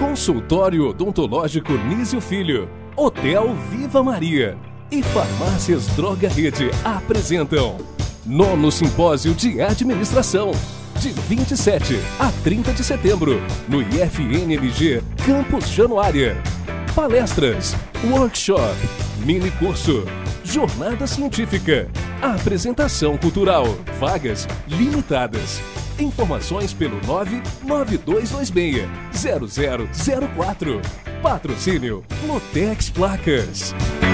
Consultório Odontológico Nísio Filho, Hotel Viva Maria e Farmácias Droga Rede apresentam Nono Simpósio de Administração, de 27 a 30 de setembro, no IFNMG Campus Januária. Palestras, workshop, mini curso, jornada científica, apresentação cultural, vagas limitadas. Informações pelo 99226-0004. Patrocínio Lotex Placas.